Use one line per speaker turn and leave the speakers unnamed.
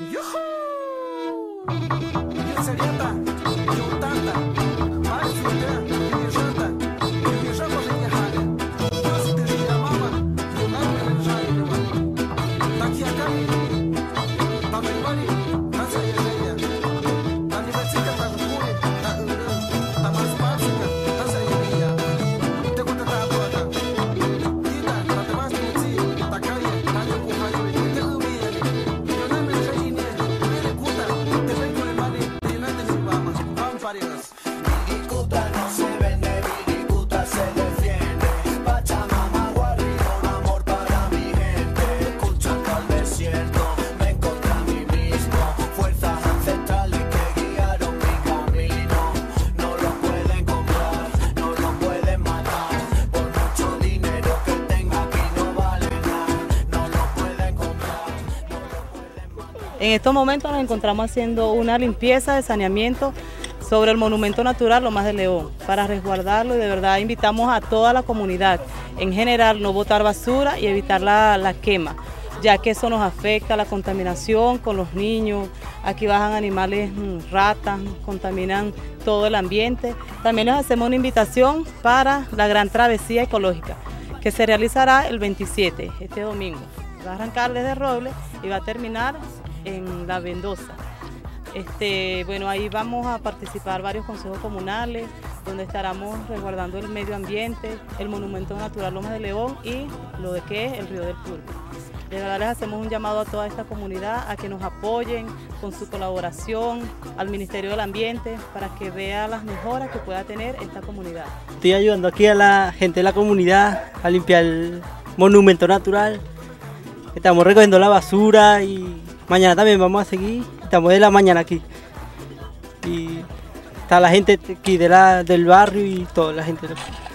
En estos momentos nos encontramos haciendo una limpieza de saneamiento sobre el monumento natural Lomas de León para resguardarlo, y de verdad invitamos a toda la comunidad en general no botar basura y evitar la quema, ya que eso nos afecta la contaminación con los niños. Aquí bajan animales, ratas, contaminan todo el ambiente. También les hacemos una invitación para la gran travesía ecológica que se realizará el 27, este domingo. Va a arrancar desde Robles y va a terminar en La Vendosa. Bueno, ahí vamos a participar varios consejos comunales, donde estaremos resguardando el medio ambiente, el monumento natural Lomas de León y lo de que es el Río del Pulpo. De verdad les hacemos un llamado a toda esta comunidad a que nos apoyen con su colaboración al Ministerio del Ambiente para que vea las mejoras que pueda tener esta comunidad.
Estoy ayudando aquí a la gente de la comunidad a limpiar el monumento natural. Estamos recogiendo la basura y mañana también vamos a seguir. Estamos de la mañana aquí. Y está la gente aquí del barrio y toda la gente.